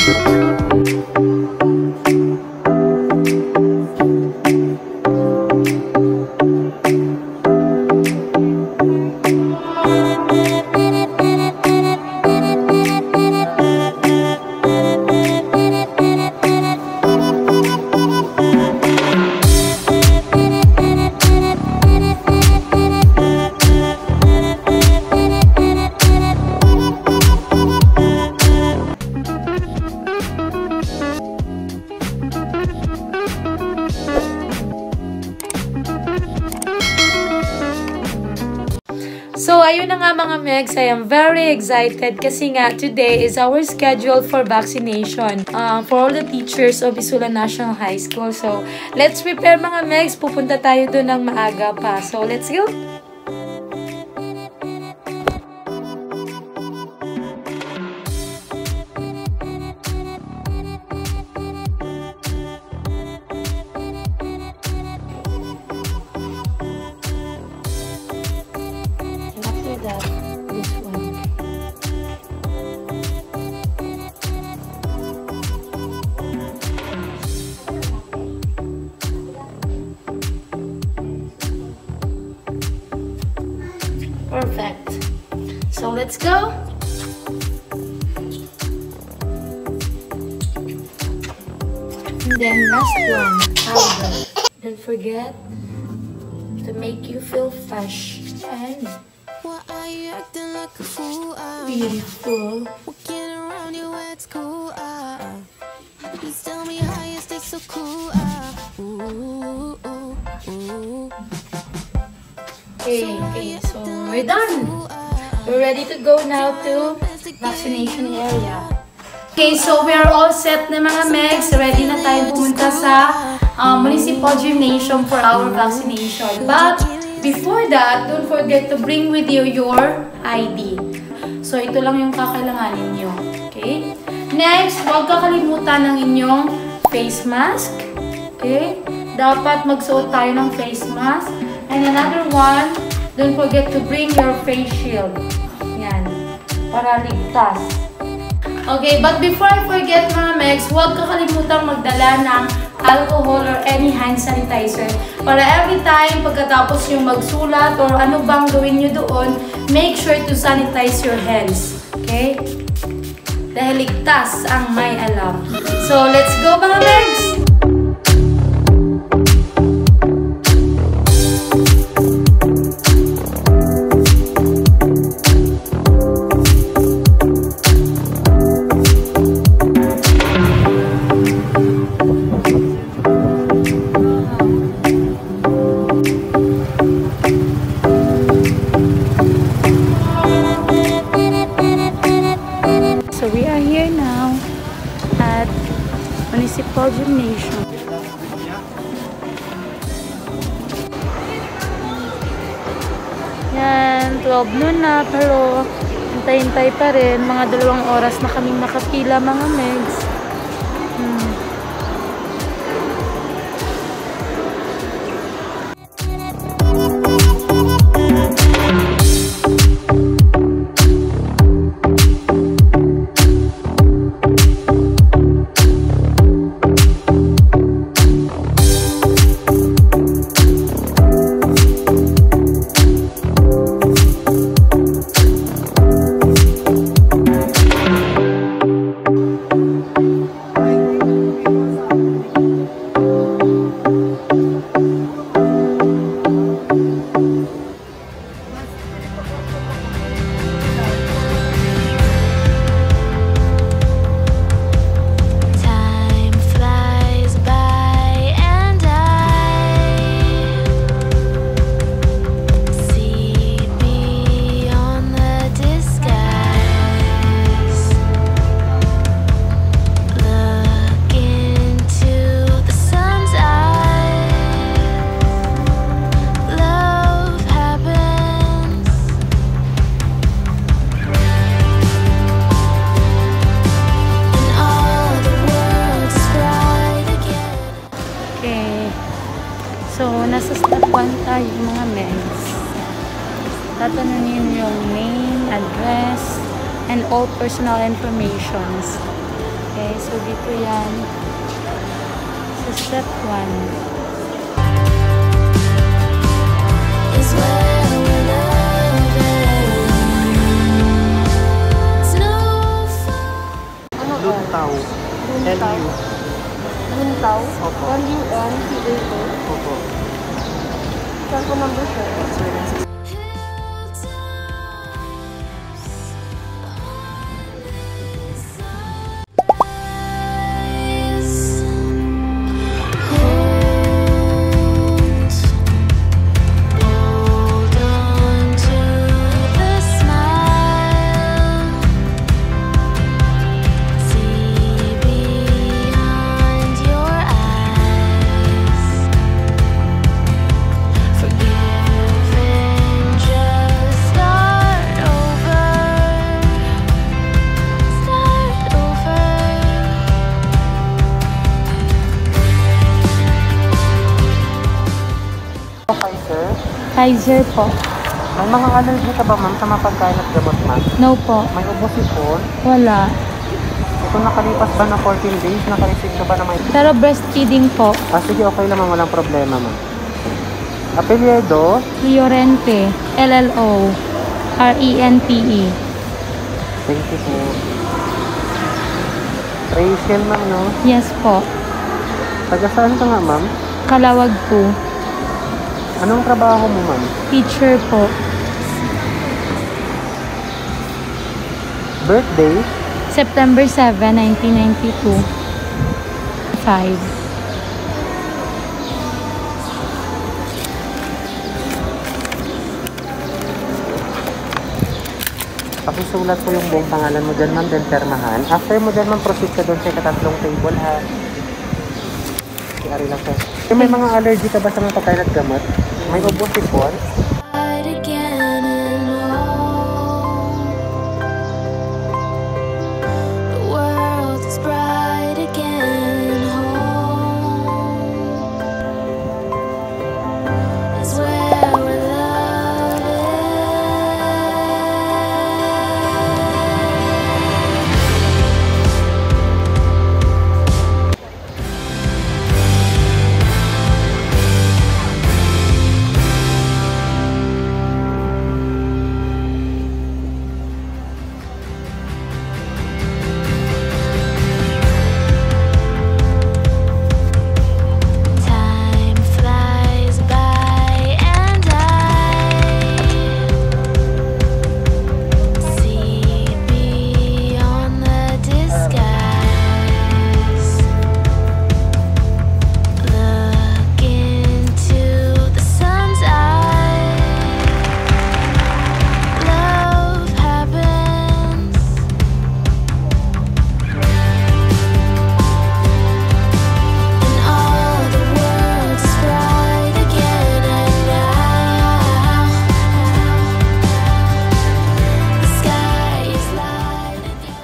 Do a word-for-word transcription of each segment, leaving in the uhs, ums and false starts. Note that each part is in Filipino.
So, ayun na nga mga Megs, I am very excited kasi nga today is our schedule for vaccination uh, for all the teachers of Isulan National High School. So, let's prepare mga Megs. Pupunta tayo doon ng maaga pa. So, let's go! Perfect. So let's go. And then last one, powder. Don't forget to make you feel fresh and beautiful. Walking around you at school. Please tell me how you stay so cool. Ooh, ooh, ooh. Okay, okay, so we're done. We're ready to go now to vaccination area. Okay, so we are all set na mga Megs. Ready na tayo pumunta sa um, Municipal Gymnasium for our vaccination. But before that, don't forget to bring with you your I D. So ito lang yung kakailanganin nyo. Okay? Next, huwag kakalimutan ng inyong face mask. Okay? Dapat magsuot tayo ng face mask. And another one, don't forget to bring your face shield. Yan. Para ligtas. Okay, but before I forget mga Megs, huwag kakalimutan magdala ng alcohol or any hand sanitizer. Para every time, pagkatapos yung magsulat or ano bang gawin nyo doon, make sure to sanitize your hands. Okay? Dahil ligtas ang may alam. So, let's go mga Megs! Municipal Gymnasium. Yan, twelve noon na pero hintay-hintay pa rin. Mga dalawang oras na kaming nakapila mga Megs. Hmm. So, nasa step one tayo mga Megs. Tatanungin yung name, address, and all personal informations. Okay, so dito yan. So step one. Is where we're loving. Snowfall. Luntaw. L U. Luntaw? Opo. L U N T A O. Opo. Saan po number siya? Kaiser po. May mga allergy ka ba, ma'am, sa mga pagkain at gamot, ma'am? No po. May ubosipon? Wala. Ito nakalipas ba na fourteen days? Nakareceive ka ba na may... Pero breastfeeding po. Ah, sige, okay lang, ma'am. Walang problema, ma'am. Apelyido? Llorente. L L O. R E N T E. Thank you po. Rachel, ma'am, no? Yes po. Taga saan ka nga, ma'am? Kalawag po. Anong trabaho mo, ma'am? Teacher po. Birthday? September seventh, nineteen ninety-two. five. Pakisulat ko yung buong pangalan mo dyan, ma'am, then permahan. After mo dyan, ma'am, proceed ka doon sa ikatatlong table, ha? Ari lang, sir. Eh, may mga allergy ka ba sa mga pagkain at gamot? May ubosipon? Right again and on. The world is bright again. Home is where we're loving. Time flies by and I see beyond the disguise. Look into the sun's eyes. Love happens. And all the world is bright again, and now the sky is light again.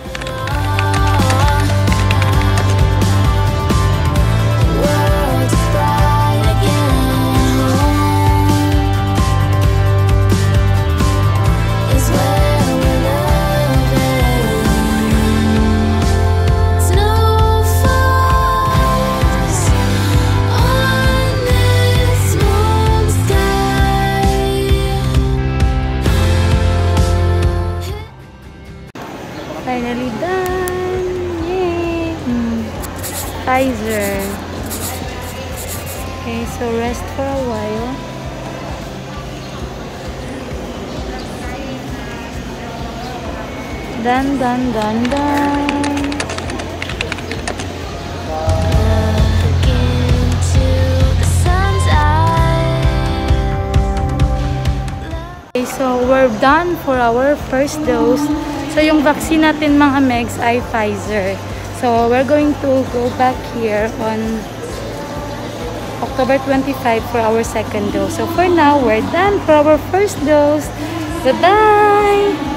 The world is bright again. Home is where we're loving. Snow falls on this warm sky. Finally done! Yay! Mm. Kaiser. Okay, so rest for a while. Done, done, done, done. Look into the sun's eyes. Okay, so we're done for our first dose. So yung vaccine natin mga megs ay Pfizer. So we're going to go back here on October twenty-fifth for our second dose. So for now, we're done for our first dose. Goodbye!